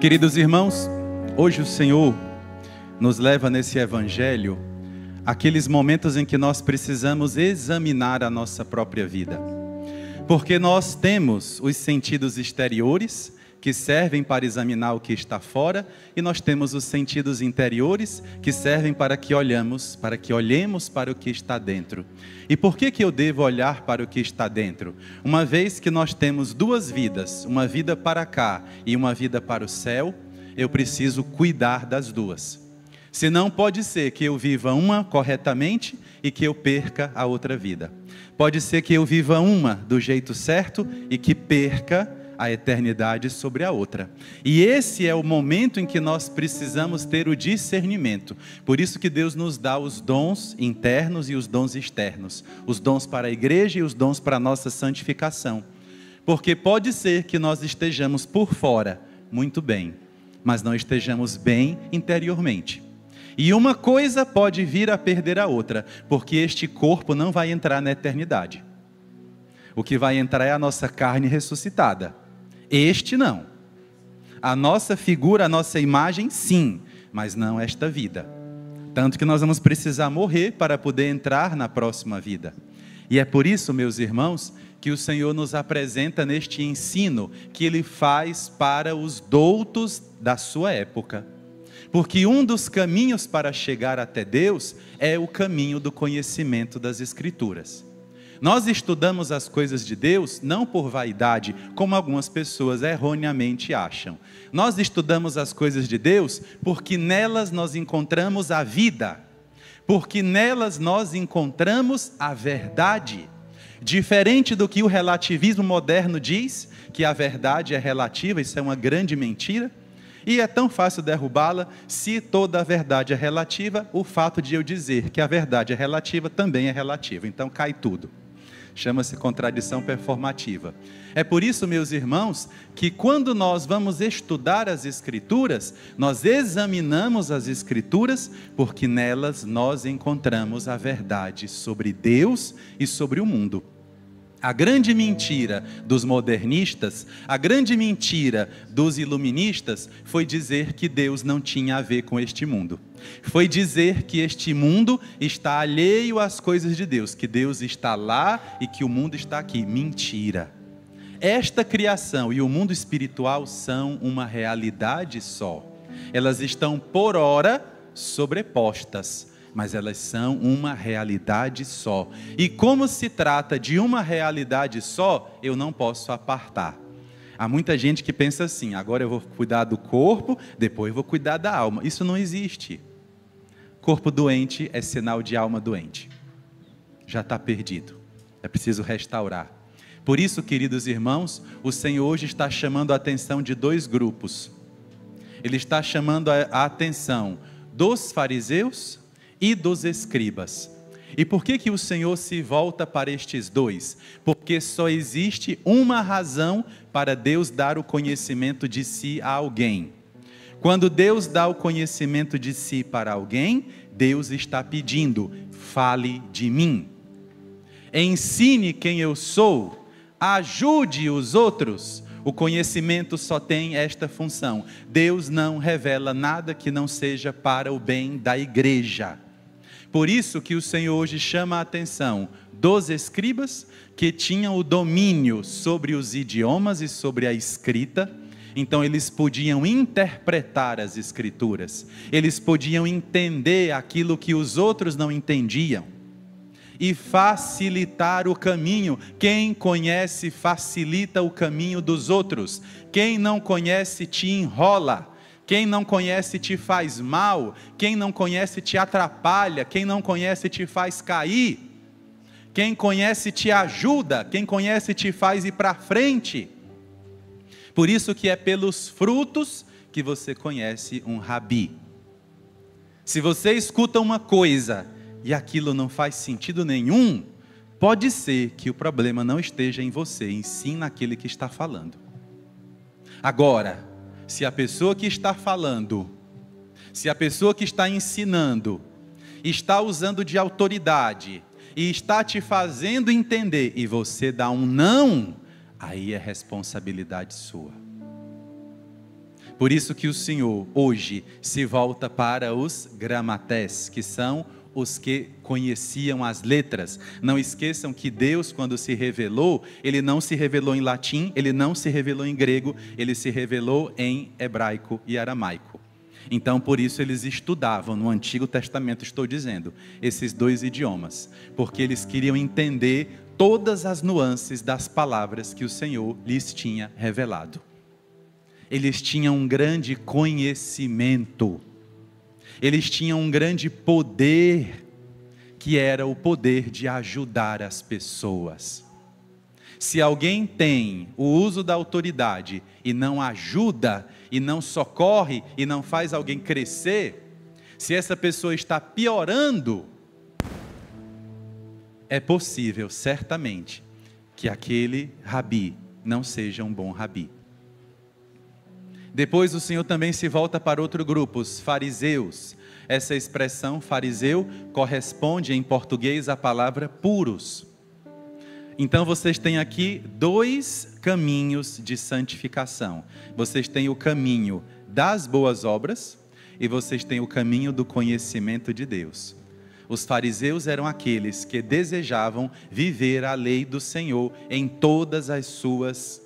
Queridos irmãos, hoje o Senhor nos leva nesse evangelho àqueles momentos em que nós precisamos examinar a nossa própria vida. Porque nós temos os sentidos exteriores que servem para examinar o que está fora, e nós temos os sentidos interiores que servem para que olhemos para o que está dentro. E por que eu devo olhar para o que está dentro? Uma vez que nós temos duas vidas, uma vida para cá e uma vida para o céu, eu preciso cuidar das duas. Senão pode ser que eu viva uma corretamente e que eu perca a outra vida. Pode ser que eu viva uma do jeito certo e que perca a eternidade sobre a outra. E esse é o momento em que nós precisamos ter o discernimento. Por isso que Deus nos dá os dons internos e os dons externos. Os dons para a igreja e os dons para a nossa santificação. Porque pode ser que nós estejamos por fora muito bem, mas não estejamos bem interiormente. E uma coisa pode vir a perder a outra, porque este corpo não vai entrar na eternidade. O que vai entrar é a nossa carne ressuscitada. Este não. A nossa figura, a nossa imagem, sim, mas não esta vida. Tanto que nós vamos precisar morrer para poder entrar na próxima vida. E é por isso, meus irmãos, que o Senhor nos apresenta neste ensino que Ele faz para os doutos da sua época. Porque um dos caminhos para chegar até Deus é o caminho do conhecimento das Escrituras. Nós estudamos as coisas de Deus não por vaidade, como algumas pessoas erroneamente acham. Nós estudamos as coisas de Deus porque nelas nós encontramos a vida, porque nelas nós encontramos a verdade. Diferente do que o relativismo moderno diz, que a verdade é relativa, isso é uma grande mentira. E é tão fácil derrubá-la, se toda a verdade é relativa, o fato de eu dizer que a verdade é relativa também é relativo, então cai tudo. Chama-se contradição performativa. É por isso, meus irmãos, que quando nós vamos estudar as Escrituras, nós examinamos as Escrituras, porque nelas nós encontramos a verdade sobre Deus e sobre o mundo. A grande mentira dos modernistas, a grande mentira dos iluministas foi dizer que Deus não tinha a ver com este mundo. Foi dizer que este mundo está alheio às coisas de Deus, que Deus está lá e que o mundo está aqui. Mentira. Esta criação e o mundo espiritual são uma realidade só. Elas estão por ora sobrepostas, mas elas são uma realidade só. E como se trata de uma realidade só, eu não posso apartar. Há muita gente que pensa assim: agora eu vou cuidar do corpo, depois eu vou cuidar da alma. Isso não existe. Corpo doente é sinal de alma doente. Já está perdido. É preciso restaurar. Por isso, queridos irmãos, o Senhor hoje está chamando a atenção de dois grupos. Ele está chamando a atenção dos fariseus e dos escribas. E por que o Senhor se volta para estes dois? Porque só existe uma razão para Deus dar o conhecimento de si a alguém. Quando Deus dá o conhecimento de si para alguém, Deus está pedindo: fale de mim. Ensine quem eu sou, ajude os outros. O conhecimento só tem esta função. Deus não revela nada que não seja para o bem da igreja. Por isso que o Senhor hoje chama a atenção dos escribas, que tinham o domínio sobre os idiomas e sobre a escrita. Então eles podiam interpretar as Escrituras, eles podiam entender aquilo que os outros não entendiam, e facilitar o caminho. Quem conhece facilita o caminho dos outros. Quem não conhece te enrola. Quem não conhece te faz mal. Quem não conhece te atrapalha. Quem não conhece te faz cair. Quem conhece te ajuda. Quem conhece te faz ir para frente. Por isso que é pelos frutos que você conhece um rabi. Se você escuta uma coisa e aquilo não faz sentido nenhum, pode ser que o problema não esteja em você, e sim naquele que está falando. Agora, se a pessoa que está falando, se a pessoa que está ensinando, está usando de autoridade e está te fazendo entender, e você dá um não, aí é responsabilidade sua. Por isso que o Senhor hoje se volta para os gramatés, que são os que conheciam as letras. Não esqueçam que Deus, quando se revelou, Ele não se revelou em latim, Ele não se revelou em grego, Ele se revelou em hebraico e aramaico. Então, por isso eles estudavam no Antigo Testamento, estou dizendo, esses dois idiomas, porque eles queriam entender todas as nuances das palavras que o Senhor lhes tinha revelado. Eles tinham um grande conhecimento, eles tinham um grande poder, que era o poder de ajudar as pessoas. Se alguém tem o uso da autoridade e não ajuda, e não socorre, e não faz alguém crescer, se essa pessoa está piorando, é possível, certamente, que aquele rabi não seja um bom rabi. Depois o Senhor também se volta para outro grupo, os fariseus. Essa expressão fariseu corresponde em português à palavra puros. Então vocês têm aqui dois caminhos de santificação. Vocês têm o caminho das boas obras e vocês têm o caminho do conhecimento de Deus. Os fariseus eram aqueles que desejavam viver a lei do Senhor em todas as suas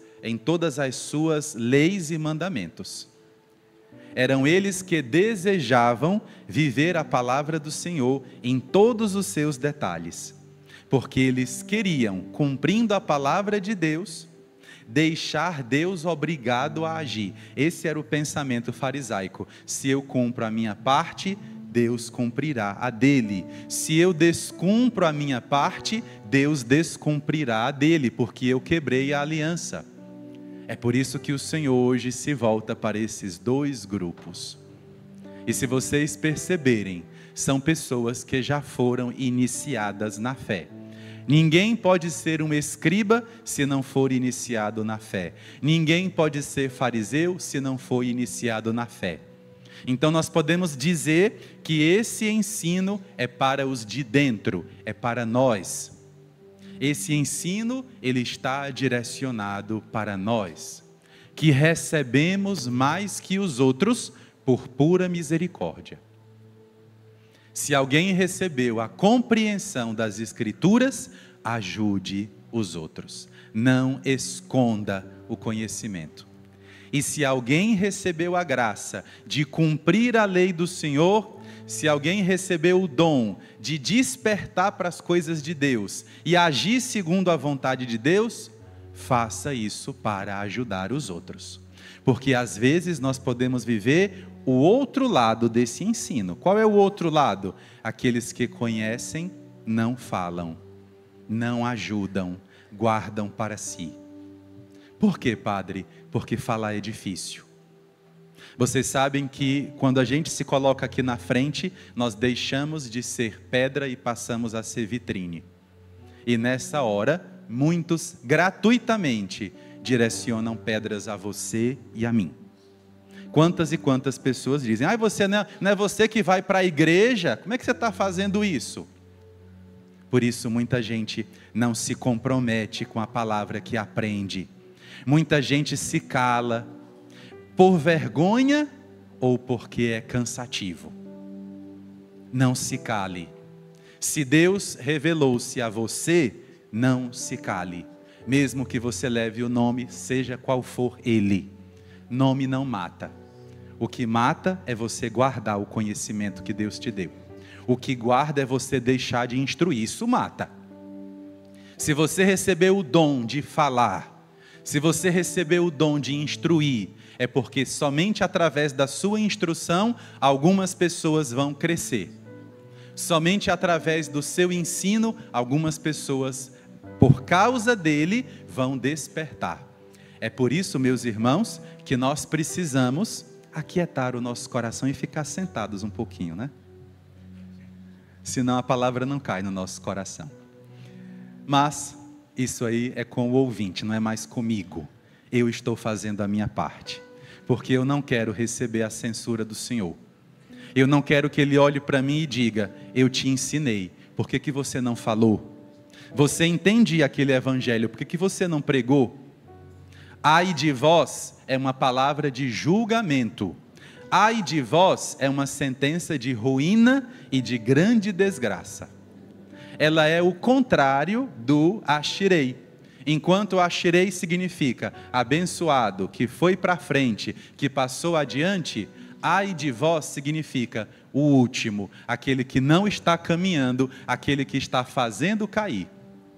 leis e mandamentos. Eram eles que desejavam viver a palavra do Senhor em todos os seus detalhes, porque eles queriam, cumprindo a palavra de Deus, deixar Deus obrigado a agir. Esse era o pensamento farisaico. Se eu cumpro a minha parte, Deus cumprirá a dele. Se eu descumpro a minha parte, Deus descumprirá a dele, porque eu quebrei a aliança. É por isso que o Senhor hoje se volta para esses dois grupos. E se vocês perceberem, são pessoas que já foram iniciadas na fé. Ninguém pode ser um escriba se não for iniciado na fé. Ninguém pode ser fariseu se não for iniciado na fé. Então nós podemos dizer que esse ensino é para os de dentro, é para nós. Esse ensino, ele está direcionado para nós, que recebemos mais que os outros por pura misericórdia. Se alguém recebeu a compreensão das Escrituras, ajude os outros. Não esconda o conhecimento. E se alguém recebeu a graça de cumprir a lei do Senhor, se alguém recebeu o dom de despertar para as coisas de Deus e agir segundo a vontade de Deus, faça isso para ajudar os outros. Porque às vezes nós podemos viver o outro lado desse ensino. Qual é o outro lado? Aqueles que conhecem, não falam, não ajudam, guardam para si. Por quê, padre? Porque falar é difícil. Vocês sabem que quando a gente se coloca aqui na frente, nós deixamos de ser pedra e passamos a ser vitrine. E nessa hora, muitos gratuitamente direcionam pedras a você e a mim. Quantas e quantas pessoas dizem: você não é você que vai para a igreja? Como é que você está fazendo isso? Por isso muita gente não se compromete com a palavra que aprende. Muita gente se cala, por vergonha ou porque é cansativo. Não se cale. Se Deus revelou-se a você, não se cale. Mesmo que você leve o nome, seja qual for ele. Nome não mata. O que mata é você guardar o conhecimento que Deus te deu. O que guarda é você deixar de instruir. Isso mata. Se você recebeu o dom de falar, se você recebeu o dom de instruir, é porque somente através da sua instrução algumas pessoas vão crescer. Somente através do seu ensino algumas pessoas, por causa dele, vão despertar. É por isso, meus irmãos, que nós precisamos aquietar o nosso coração e ficar sentados um pouquinho, né? Senão a palavra não cai no nosso coração. Mas isso aí é com o ouvinte, não é mais comigo. Eu estou fazendo a minha parte, porque eu não quero receber a censura do Senhor. Eu não quero que Ele olhe para mim e diga: eu te ensinei, por que você não falou? Você entendia aquele evangelho, por que você não pregou? Ai de vós é uma palavra de julgamento. Ai de vós é uma sentença de ruína e de grande desgraça. Ela é o contrário do Ashirei. Enquanto Ashirei significa abençoado, que foi para frente, que passou adiante, ai de vós significa o último, aquele que não está caminhando, aquele que está fazendo cair.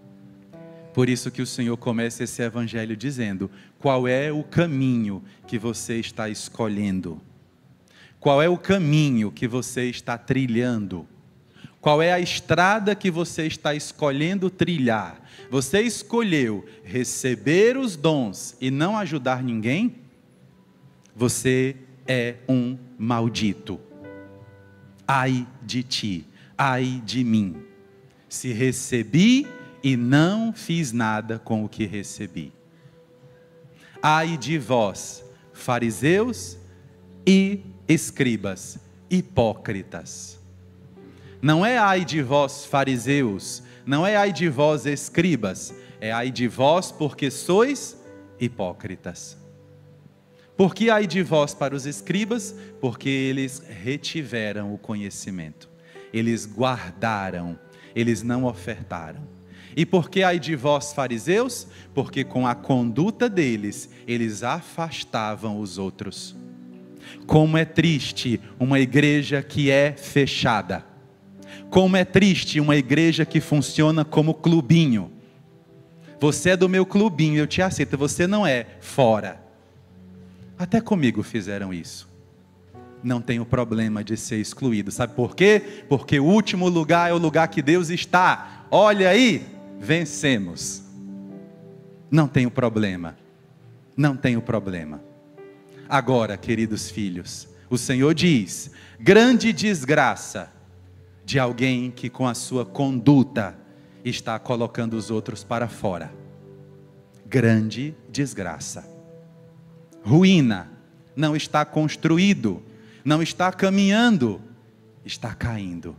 Por isso que o Senhor começa esse evangelho dizendo: qual é o caminho que você está escolhendo? Qual é o caminho que você está trilhando? Qual é a estrada que você está escolhendo trilhar? Você escolheu receber os dons e não ajudar ninguém? Você é um maldito. Ai de ti, ai de mim, se recebi e não fiz nada com o que recebi. Ai de vós, fariseus e escribas, hipócritas. Não é ai de vós, fariseus, não é ai de vós, escribas, é ai de vós porque sois hipócritas. Por que ai de vós para os escribas? Porque eles retiveram o conhecimento, eles guardaram, eles não ofertaram. E por que ai de vós, fariseus? Porque com a conduta deles, eles afastavam os outros. Como é triste uma igreja que é fechada. Como é triste uma igreja que funciona como clubinho. Você é do meu clubinho, eu te aceito, você não é, fora. Até comigo fizeram isso. Não tenho problema de ser excluído. Sabe por quê? Porque o último lugar é o lugar que Deus está. Olha aí, vencemos. Não tenho problema. Não tenho problema. Agora, queridos filhos, o Senhor diz: grande desgraça de alguém que com a sua conduta está colocando os outros para fora. Grande desgraça. Ruína, não está construído, não está caminhando, está caindo.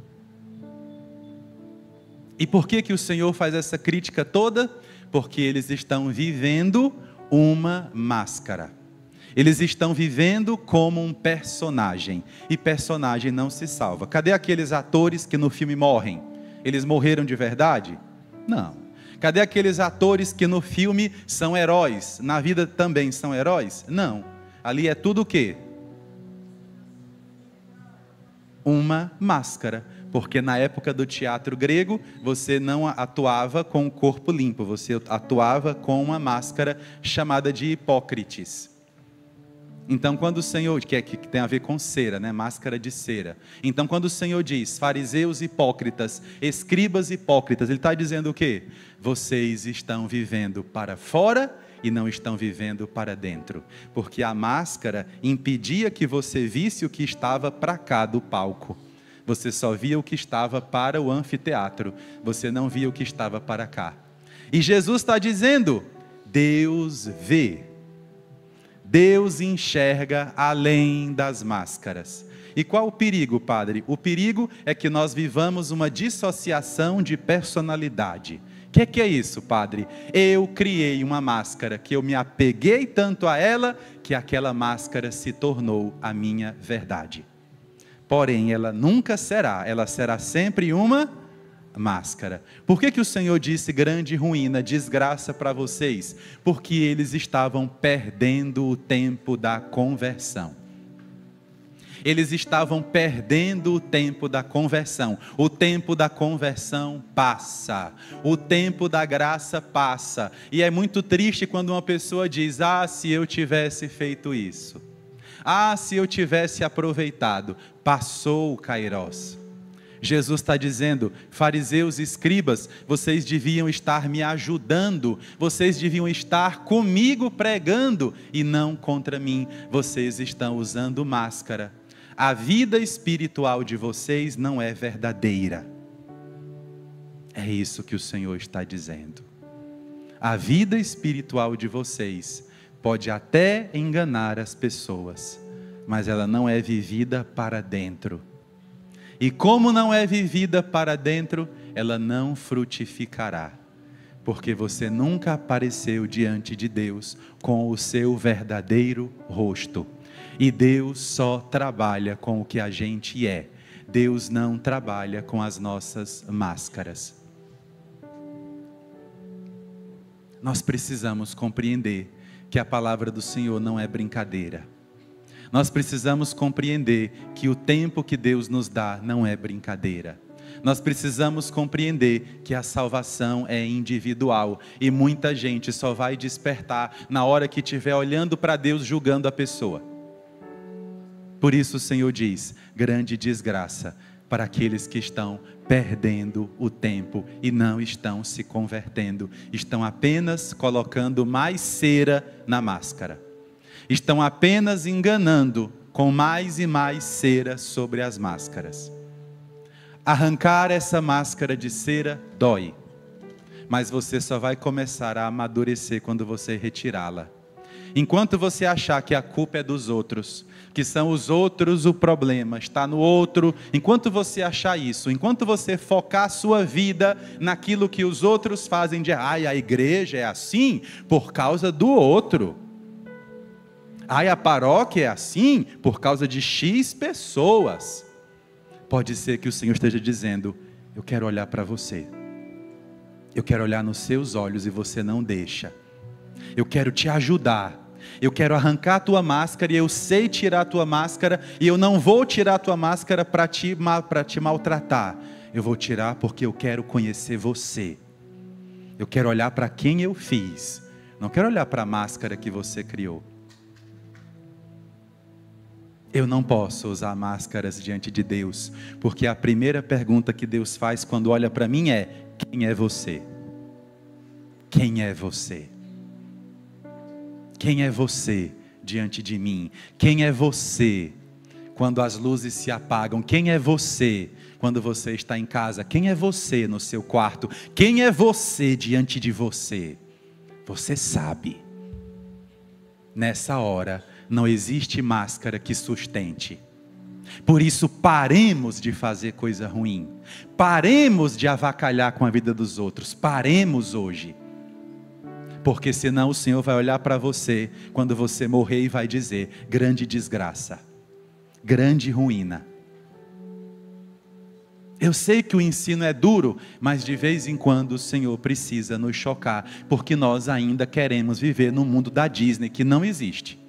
E por que que o Senhor faz essa crítica toda? Porque eles estão vivendo uma máscara. Eles estão vivendo como um personagem. E personagem não se salva. Cadê aqueles atores que no filme morrem? Eles morreram de verdade? Não. Cadê aqueles atores que no filme são heróis? Na vida também são heróis? Não. Ali é tudo o quê? Uma máscara. Porque na época do teatro grego, você não atuava com o corpo limpo. Você atuava com uma máscara chamada de hipócrites. Então quando o Senhor, que tem a ver com cera, né? Máscara de cera. Então quando o Senhor diz, fariseus hipócritas, escribas hipócritas, Ele está dizendo o quê? Vocês estão vivendo para fora e não estão vivendo para dentro. Porque a máscara impedia que você visse o que estava para cá do palco. Você só via o que estava para o anfiteatro. Você não via o que estava para cá. E Jesus está dizendo, Deus vê. Deus enxerga além das máscaras. E qual o perigo, Padre? O perigo é que nós vivamos uma dissociação de personalidade. O que é isso, Padre? Eu criei uma máscara, que eu me apeguei tanto a ela, que aquela máscara se tornou a minha verdade. Porém, ela nunca será, ela será sempre uma máscara. Por que o Senhor disse grande ruína, desgraça para vocês? Porque eles estavam perdendo o tempo da conversão. Eles estavam perdendo o tempo da conversão. O tempo da conversão passa. O tempo da graça passa. E é muito triste quando uma pessoa diz, se eu tivesse feito isso. Se eu tivesse aproveitado. Passou o Kairós. Jesus está dizendo, fariseus e escribas, vocês deviam estar me ajudando, vocês deviam estar comigo pregando e não contra mim. Vocês estão usando máscara. A vida espiritual de vocês não é verdadeira. É isso que o Senhor está dizendo. A vida espiritual de vocês pode até enganar as pessoas, mas ela não é vivida para dentro. E como não é vivida para dentro, ela não frutificará. porque você nunca apareceu diante de Deus com o seu verdadeiro rosto. E Deus só trabalha com o que a gente é. Deus não trabalha com as nossas máscaras. Nós precisamos compreender que a palavra do Senhor não é brincadeira. Nós precisamos compreender que o tempo que Deus nos dá não é brincadeira. Nós precisamos compreender que a salvação é individual e muita gente só vai despertar na hora que estiver olhando para Deus, julgando a pessoa. Por isso o Senhor diz: grande desgraça para aqueles que estão perdendo o tempo e não estão se convertendo, estão apenas colocando mais cera na máscara, estão apenas enganando com mais e mais cera sobre as máscaras. Arrancar essa máscara de cera dói, mas você só vai começar a amadurecer quando você retirá-la. Enquanto você achar que a culpa é dos outros, que são os outros o problema, está no outro, enquanto você achar isso, enquanto você focar a sua vida naquilo que os outros fazem de ai, a igreja é assim por causa do outro. Ai, a paróquia é assim por causa de X pessoas. Pode ser que o Senhor esteja dizendo: eu quero olhar para você. Eu quero olhar nos seus olhos e você não deixa. Eu quero te ajudar. Eu quero arrancar a tua máscara e eu sei tirar a tua máscara e eu não vou tirar a tua máscara para te maltratar. Eu vou tirar porque eu quero conhecer você. Eu quero olhar para quem eu fiz. Não quero olhar para a máscara que você criou. Eu não posso usar máscaras diante de Deus, porque a primeira pergunta que Deus faz quando olha para mim é: quem é você? Quem é você? Quem é você diante de mim? Quem é você quando as luzes se apagam? Quem é você quando você está em casa? Quem é você no seu quarto? Quem é você diante de você? Você sabe. Nessa hora, não existe máscara que sustente. Por isso, paremos de fazer coisa ruim. Paremos de avacalhar com a vida dos outros. Paremos hoje. Porque senão o Senhor vai olhar para você quando você morrer e vai dizer: grande desgraça, grande ruína. Eu sei que o ensino é duro, mas de vez em quando o Senhor precisa nos chocar, porque nós ainda queremos viver no mundo da Disney que não existe.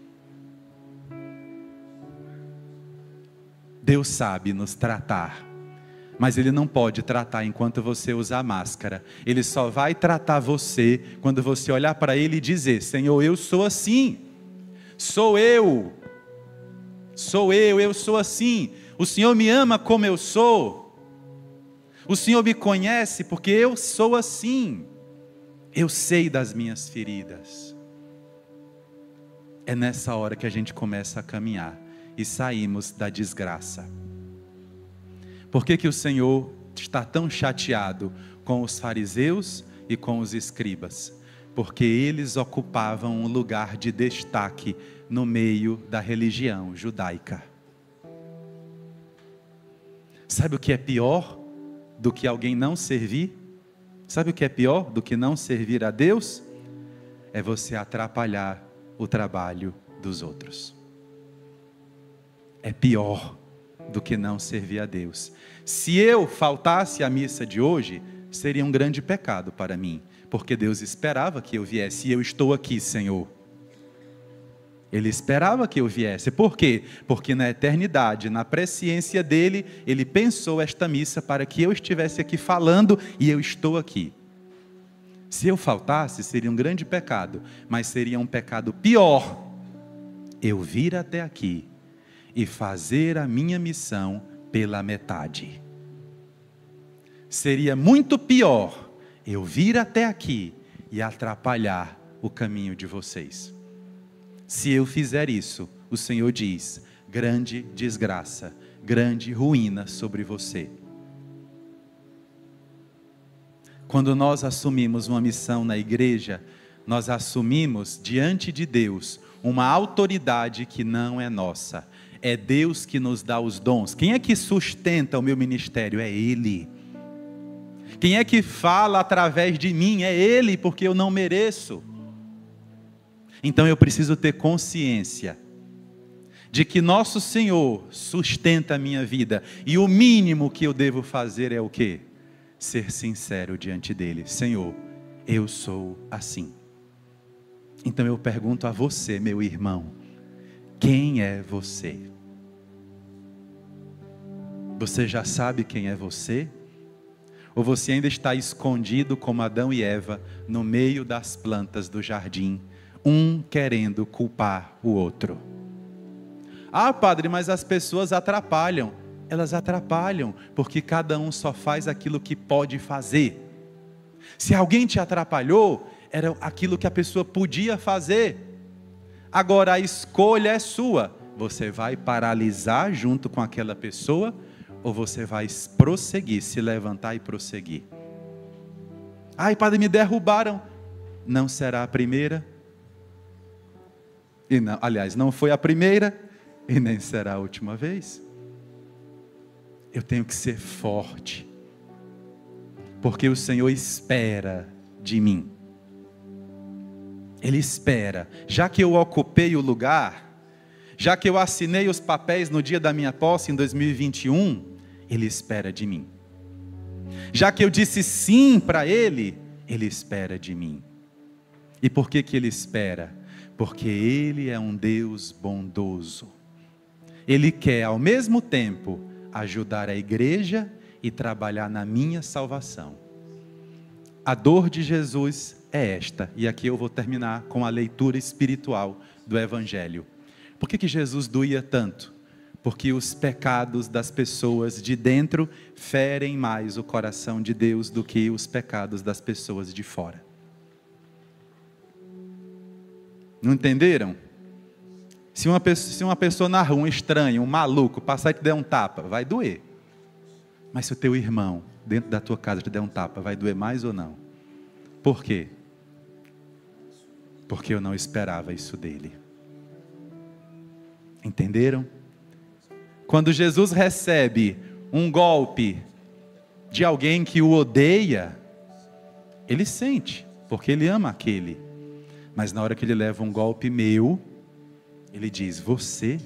Deus sabe nos tratar, mas Ele não pode tratar enquanto você usar máscara. Ele só vai tratar você quando você olhar para Ele e dizer: Senhor, eu sou assim, sou eu sou assim. O Senhor me ama como eu sou, o Senhor me conhece porque eu sou assim, eu sei das minhas feridas. É nessa hora que a gente começa a caminhar e saímos da desgraça. Por que o Senhor está tão chateado com os fariseus e com os escribas? Porque eles ocupavam um lugar de destaque no meio da religião judaica. Sabe o que é pior do que alguém não servir? Sabe o que é pior do que não servir a Deus? É você atrapalhar o trabalho dos outros. É pior do que não servir a Deus. Se eu faltasse à missa de hoje, seria um grande pecado para mim, porque Deus esperava que eu viesse, e eu estou aqui, Senhor. Ele esperava que eu viesse. Por quê? Porque na eternidade, na presciência dele, Ele pensou esta missa para que eu estivesse aqui falando, e eu estou aqui. Se eu faltasse, seria um grande pecado, mas seria um pecado pior eu vir até aqui e fazer a minha missão pela metade. Seria muito pior eu vir até aqui e atrapalhar o caminho de vocês. Se eu fizer isso, o Senhor diz: grande desgraça, grande ruína sobre você. Quando nós assumimos uma missão na igreja, nós assumimos diante de Deus uma autoridade que não é nossa. É Deus que nos dá os dons. Quem é que sustenta o meu ministério? É Ele. Quem é que fala através de mim? É Ele, porque eu não mereço. Então eu preciso ter consciência de que nosso Senhor sustenta a minha vida. E o mínimo que eu devo fazer é o quê? Ser sincero diante dele. Senhor, eu sou assim. Então eu pergunto a você, meu irmão, quem é você? Você já sabe quem é você? Ou você ainda está escondido como Adão e Eva no meio das plantas do jardim, um querendo culpar o outro? Ah, padre, mas as pessoas atrapalham. Elas atrapalham porque cada um só faz aquilo que pode fazer. Se alguém te atrapalhou, era aquilo que a pessoa podia fazer. Agora a escolha é sua. Você vai paralisar junto com aquela pessoa ou você vai prosseguir, se levantar e prosseguir? Ai, padre, me derrubaram. Não será a primeira. E não, aliás, não foi a primeira e nem será a última vez. Eu tenho que ser forte, porque o Senhor espera de mim. Ele espera. Já que eu ocupei o lugar, já que eu assinei os papéis no dia da minha posse em 2021, Ele espera de mim. Já que eu disse sim para Ele, Ele espera de mim. E por que Ele espera? Porque Ele é um Deus bondoso. Ele quer ao mesmo tempo ajudar a igreja e trabalhar na minha salvação. A dor de Jesus é esta, e aqui eu vou terminar com a leitura espiritual do Evangelho. Por que Jesus doía tanto? Porque os pecados das pessoas de dentro ferem mais o coração de Deus do que os pecados das pessoas de fora. Não entenderam? Se uma pessoa na rua, um estranho, um maluco, passar e te der um tapa, vai doer. Mas se o teu irmão, dentro da tua casa, te der um tapa, vai doer mais ou não? Por quê? Porque eu não esperava isso dele. Entenderam? Quando Jesus recebe um golpe de alguém que o odeia, ele sente, porque ele ama aquele. Mas na hora que ele leva um golpe meu, ele diz: você?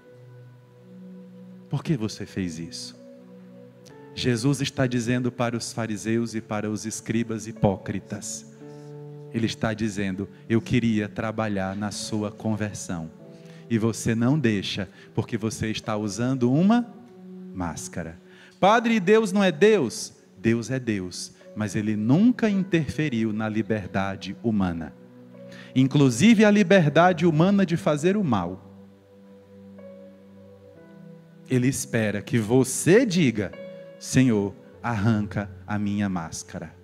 Por que você fez isso? Jesus está dizendo para os fariseus e para os escribas hipócritas. Ele está dizendo: eu queria trabalhar na sua conversão. E você não deixa, porque você está usando uma máscara. Padre, Deus não é Deus? Deus é Deus, mas Ele nunca interferiu na liberdade humana. Inclusive a liberdade humana de fazer o mal. Ele espera que você diga: Senhor, arranca a minha máscara.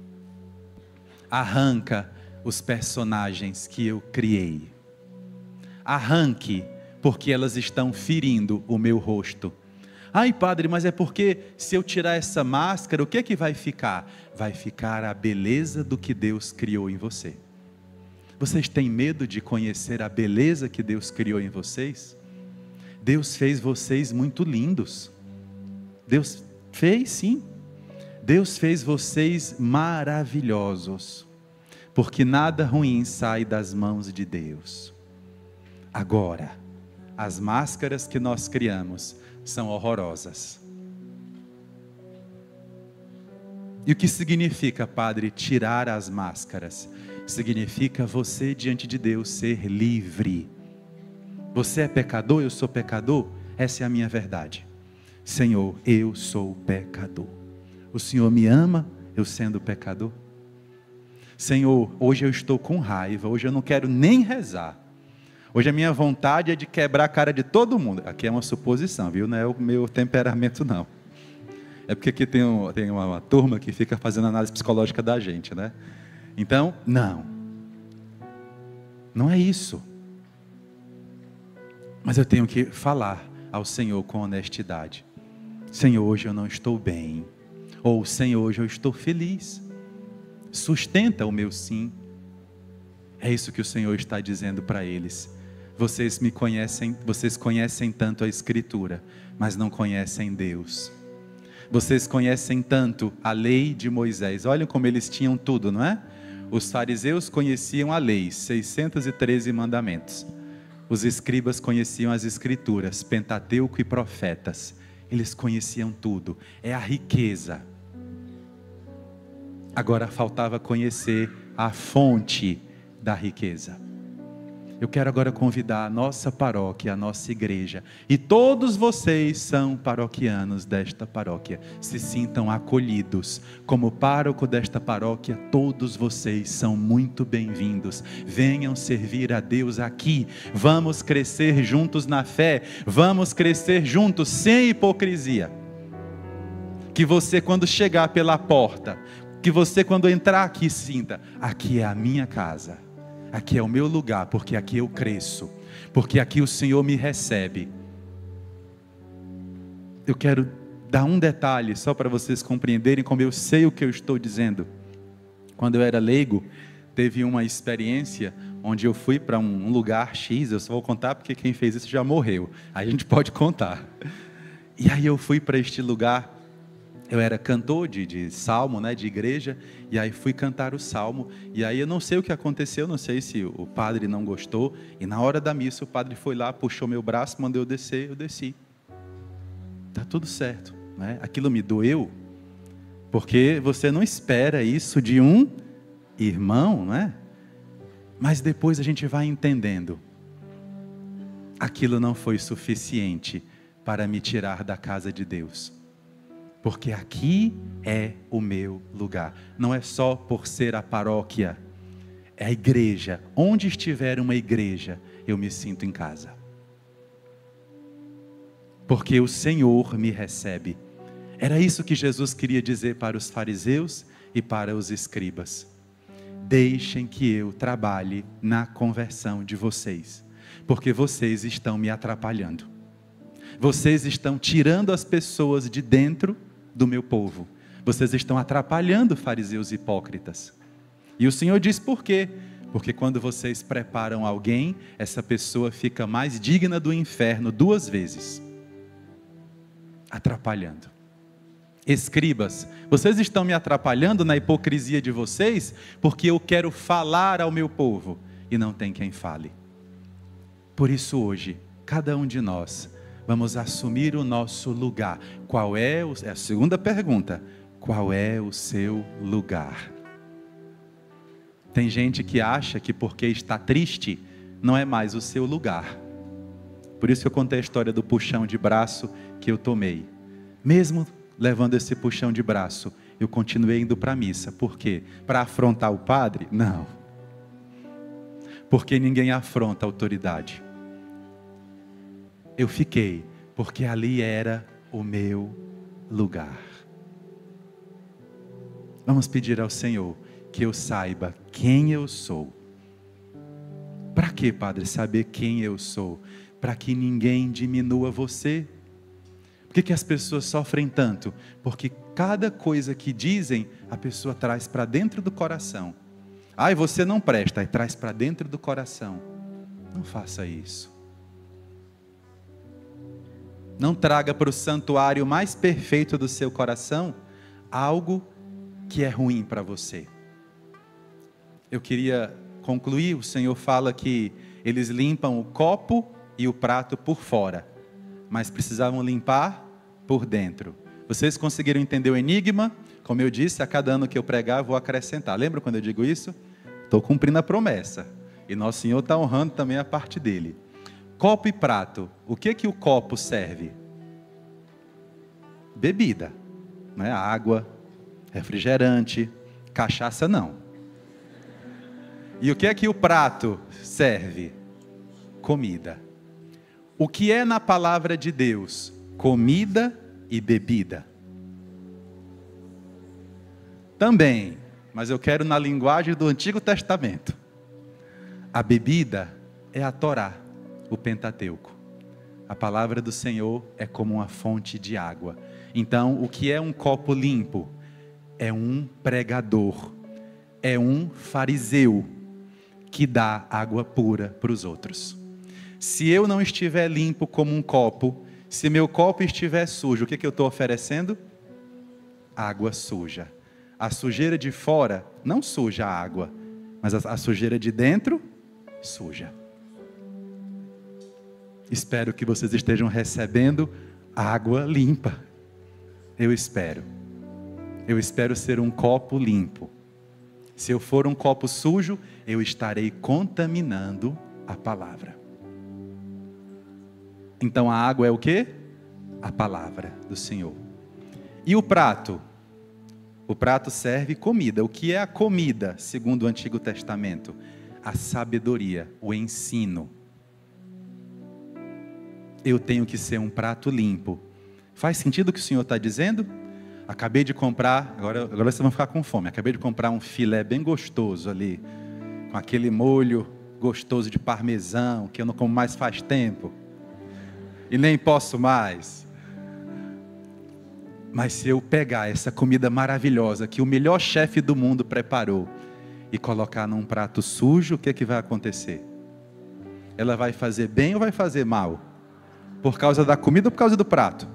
Arranca os personagens que eu criei. Arranque, porque elas estão ferindo o meu rosto. Ai, padre, mas é porque se eu tirar essa máscara, o que é que vai ficar? Vai ficar a beleza do que Deus criou em você. Vocês têm medo de conhecer a beleza que Deus criou em vocês? Deus fez vocês muito lindos. Deus fez, sim. Deus fez vocês maravilhosos. Porque nada ruim sai das mãos de Deus. Agora, as máscaras que nós criamos são horrorosas. E o que significa, padre, tirar as máscaras? Significa você diante de Deus ser livre. Você é pecador, eu sou pecador? Essa é a minha verdade. Senhor, eu sou pecador. O Senhor me ama, eu sendo pecador? Senhor, hoje eu estou com raiva, hoje eu não quero nem rezar. Hoje a minha vontade é de quebrar a cara de todo mundo. Aqui é uma suposição, viu? Não é o meu temperamento, não. É porque aqui tem uma turma que fica fazendo análise psicológica da gente, né? Então, não é isso. Mas eu tenho que falar ao Senhor com honestidade. Senhor, hoje eu não estou bem. Ou Senhor, hoje eu estou feliz. Sustenta o meu sim. É isso que o Senhor está dizendo para eles. Vocês me conhecem, vocês conhecem tanto a Escritura, mas não conhecem Deus. Vocês conhecem tanto a lei de Moisés. Olhem como eles tinham tudo, não é? Os fariseus conheciam a lei, 613 mandamentos. Os escribas conheciam as escrituras, Pentateuco e profetas. Eles conheciam tudo. É a riqueza. Agora faltava conhecer a fonte da riqueza. Eu quero agora convidar a nossa paróquia, a nossa igreja, e todos vocês são paroquianos desta paróquia, se sintam acolhidos. Como pároco desta paróquia, todos vocês são muito bem-vindos. Venham servir a Deus aqui. Vamos crescer juntos na fé, vamos crescer juntos sem hipocrisia. Que você, quando chegar pela porta, que você, quando entrar aqui, sinta: aqui é a minha casa. Aqui é o meu lugar, porque aqui eu cresço, porque aqui o Senhor me recebe. Eu quero dar um detalhe, só para vocês compreenderem como eu sei o que eu estou dizendo. Quando eu era leigo, teve uma experiência onde eu fui para um lugar X, eu só vou contar porque quem fez isso já morreu, aí a gente pode contar. E aí eu fui para este lugar. Eu era cantor de salmo, né, de igreja, e aí fui cantar o salmo, e aí eu não sei o que aconteceu, não sei se o padre não gostou, e na hora da missa o padre foi lá, puxou meu braço, mandou eu descer, eu desci. Tá tudo certo, né? Aquilo me doeu, porque você não espera isso de um irmão, né? Mas depois a gente vai entendendo, aquilo não foi suficiente para me tirar da casa de Deus. Porque aqui é o meu lugar. Não é só por ser a paróquia, é a igreja. Onde estiver uma igreja, eu me sinto em casa. Porque o Senhor me recebe. Era isso que Jesus queria dizer para os fariseus e para os escribas. Deixem que eu trabalhe na conversão de vocês, porque vocês estão me atrapalhando. Vocês estão tirando as pessoas de dentro do meu povo. Vocês estão atrapalhando, fariseus hipócritas. E o Senhor diz por quê? Porque quando vocês preparam alguém, essa pessoa fica mais digna do inferno 2 vezes. Atrapalhando. Escribas, vocês estão me atrapalhando na hipocrisia de vocês, porque eu quero falar ao meu povo, e não tem quem fale. Por isso hoje, cada um de nós, vamos assumir o nosso lugar. Qual é a segunda pergunta? Qual é o seu lugar? Tem gente que acha que porque está triste, não é mais o seu lugar. Por isso que eu contei a história do puxão de braço que eu tomei. Mesmo levando esse puxão de braço, eu continuei indo para a missa. Por quê? Para afrontar o padre? Não. Porque ninguém afronta a autoridade. Eu fiquei, porque ali era o meu lugar. Vamos pedir ao Senhor que eu saiba quem eu sou. Para quê, Padre, saber quem eu sou? Para que ninguém diminua você. Por que as pessoas sofrem tanto? Porque cada coisa que dizem, a pessoa traz para dentro do coração. Ai, você não presta, aí traz para dentro do coração. Não faça isso. Não traga para o santuário mais perfeito do seu coração algo que é ruim para você. Eu queria concluir, o Senhor fala que eles limpam o copo e o prato por fora, mas precisavam limpar por dentro. Vocês conseguiram entender o enigma? Como eu disse, a cada ano que eu pregar, eu vou acrescentar. Lembra quando eu digo isso? Estou cumprindo a promessa. E Nosso Senhor está honrando também a parte dele. Copo e prato, o que o copo serve? Bebida, né? Água, refrigerante, cachaça não. E o que o prato serve? Comida. O que é na palavra de Deus? Comida e bebida. Também, mas eu quero na linguagem do Antigo Testamento. A bebida é a Torá, o Pentateuco. A palavra do Senhor é como uma fonte de água. Então, o que é um copo limpo? É um pregador, é um fariseu que dá água pura para os outros. Se eu não estiver limpo como um copo, se meu copo estiver sujo, o que eu estou oferecendo? água suja. A sujeira de fora não suja a água, mas a sujeira de dentro suja. Espero que vocês estejam recebendo água limpa. Eu espero. Eu espero ser um copo limpo. Se eu for um copo sujo, eu estarei contaminando a palavra. Então a água é o quê? A palavra do Senhor. E o prato? O prato serve comida. O que é a comida, segundo o Antigo Testamento? A sabedoria, o ensino. Eu tenho que ser um prato limpo. Faz sentido o que o Senhor está dizendo? Acabei de comprar, agora vocês vão ficar com fome. Acabei de comprar um filé bem gostoso ali, com aquele molho gostoso de parmesão, que eu não como mais faz tempo. E nem posso mais. Mas se eu pegar essa comida maravilhosa que o melhor chefe do mundo preparou e colocar num prato sujo, o que é que vai acontecer? Ela vai fazer bem ou vai fazer mal? Por causa da comida ou por causa do prato?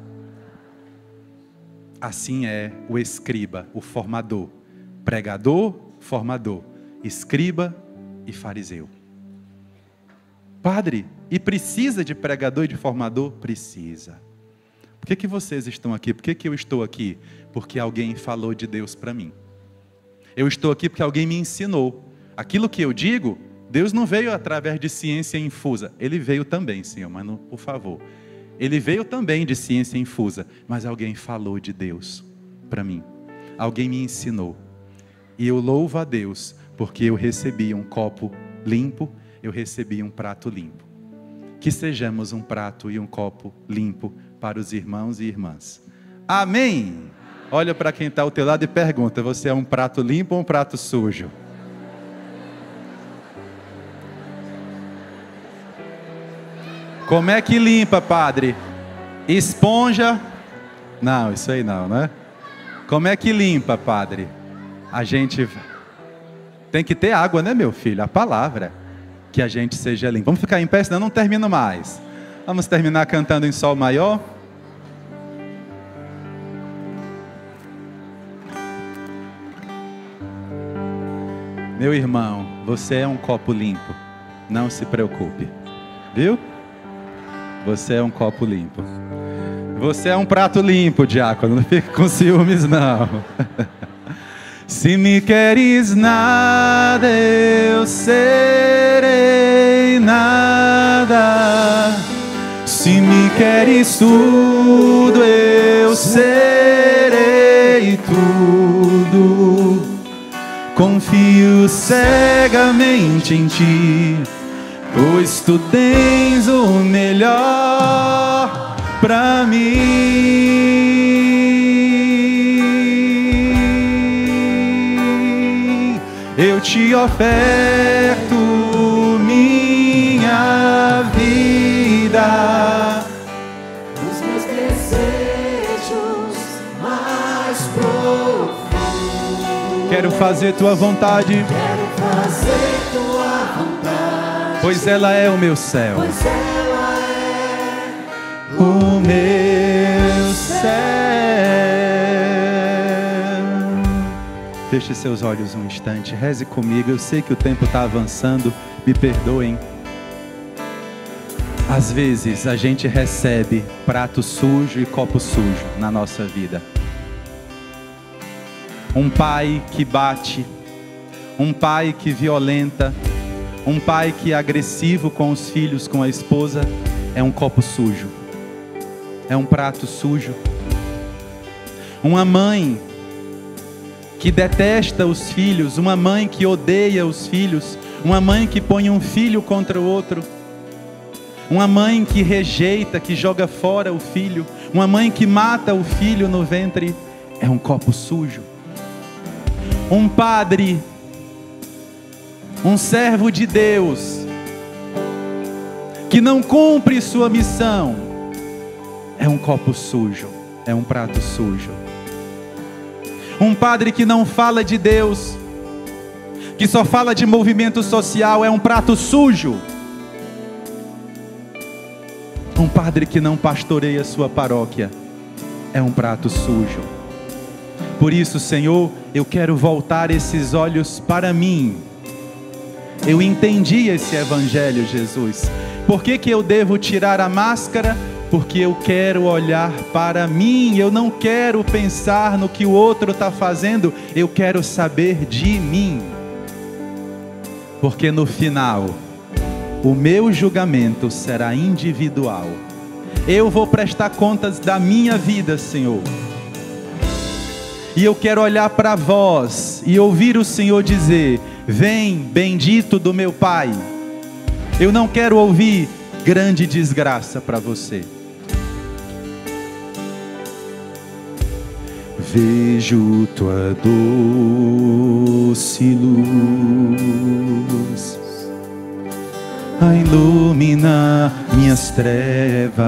Assim é o escriba, o formador. Pregador, formador. Escriba e fariseu. Padre, e precisa de pregador e de formador? Precisa. Por que vocês estão aqui? Por que eu estou aqui? Porque alguém falou de Deus para mim. Eu estou aqui porque alguém me ensinou. Aquilo que eu digo, Deus não veio através de ciência infusa. Ele veio também, Senhor, mas não, por favor. Ele veio também de ciência infusa, mas alguém falou de Deus para mim. Alguém me ensinou. E eu louvo a Deus, porque eu recebi um copo limpo, eu recebi um prato limpo. Que sejamos um prato e um copo limpo para os irmãos e irmãs. Amém? Olha para quem está ao teu lado e pergunta, você é um prato limpo ou um prato sujo? Como é que limpa, padre? Esponja? Não, isso aí não, né? Como é que limpa, padre? A gente tem que ter água, né, meu filho? A palavra. Que a gente seja limpo. Vamos ficar em pé, senão eu não termino mais. Vamos terminar cantando em sol maior. Meu irmão, você é um copo limpo. Não se preocupe. Viu? Você é um copo limpo. Você é um prato limpo, diácono. Não fique com ciúmes, não. Se me queres nada, eu serei nada. Se me queres tudo, eu serei tudo. Confio cegamente em ti, pois tu tens o melhor pra mim. Eu te oferto minha vida, os meus desejos mais profundos. Quero fazer tua vontade, Quero fazer tua vontade, pois ela é o meu céu. pois ela é O meu céu. Feche seus olhos um instante, reze comigo. Eu sei que o tempo está avançando, me perdoem. Às vezes a gente recebe prato sujo e copo sujo na nossa vida. Um pai que bate, um pai que violenta, um pai que é agressivo com os filhos, com a esposa, é um copo sujo. É um prato sujo. Uma mãe que detesta os filhos, uma mãe que odeia os filhos, uma mãe que põe um filho contra o outro, uma mãe que rejeita, que joga fora o filho, uma mãe que mata o filho no ventre, é um copo sujo. Um padre, um servo de Deus, que não cumpre sua missão, é um copo sujo, é um prato sujo. Um padre que não fala de Deus, que só fala de movimento social, é um prato sujo. Um padre que não pastoreia sua paróquia, é um prato sujo. Por isso, Senhor, eu quero voltar esses olhos para mim. Eu entendi esse evangelho, Jesus. Por que eu devo tirar a máscara? Porque eu quero olhar para mim. Eu não quero pensar no que o outro está fazendo. Eu quero saber de mim. Porque no final, o meu julgamento será individual. Eu vou prestar contas da minha vida, Senhor. E eu quero olhar para vós e ouvir o Senhor dizer: vem, bendito do meu Pai. Eu não quero ouvir grande desgraça para você. Vejo tua doce luz a iluminar minhas trevas.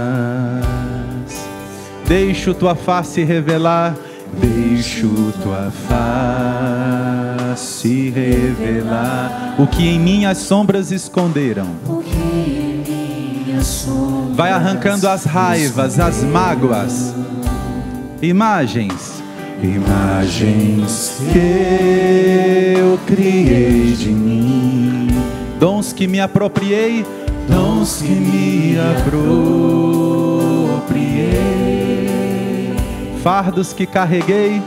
Deixo tua face revelar, deixo tua face revelar o que em mim as sombras esconderam. Vai arrancando as raivas, as mágoas, imagens que eu criei de mim, dons que me apropriei, fardos que carreguei,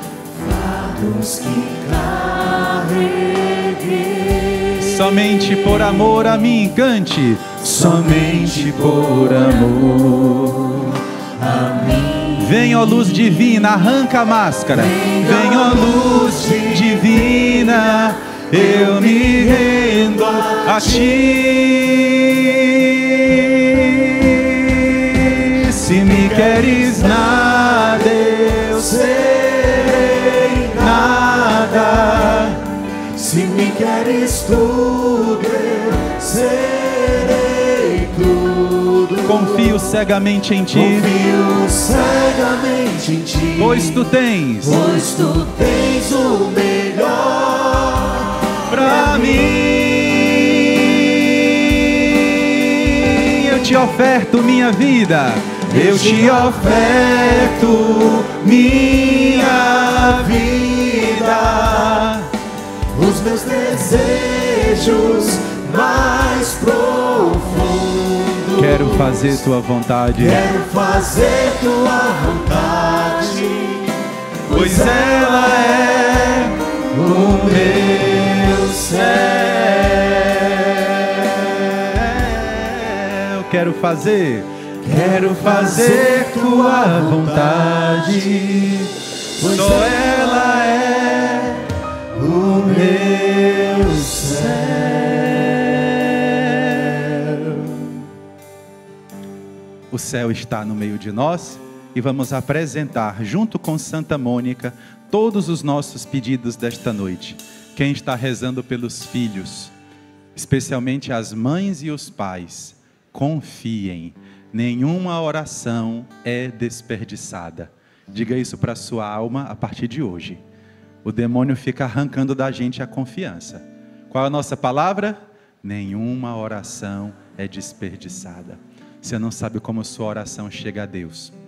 somente por amor a mim, cante, somente por amor a mim. Vem, ó luz divina, arranca a máscara. Vem, ó luz divina, eu me rendo a ti. Se me queres nada, eu serei nada. Se me queres tudo, eu serei tudo. Confio cegamente em ti. Confio cegamente em ti. Pois tu tens o melhor pra mim. Eu te oferto minha vida. Eu te oferto minha vida. Os meus desejos mais profundos. Quero fazer tua vontade. Quero fazer tua vontade, pois ela é o meu céu. Quero fazer tua vontade, pois ela é o meu céu. O céu está no meio de nós e vamos apresentar, junto com Santa Mônica, todos os nossos pedidos desta noite. Quem está rezando pelos filhos, especialmente as mães e os pais, confiem, nenhuma oração é desperdiçada. Diga isso para a sua alma a partir de hoje. O demônio fica arrancando da gente a confiança. Qual é a nossa palavra? Nenhuma oração é desperdiçada. Você não sabe como sua oração chega a Deus.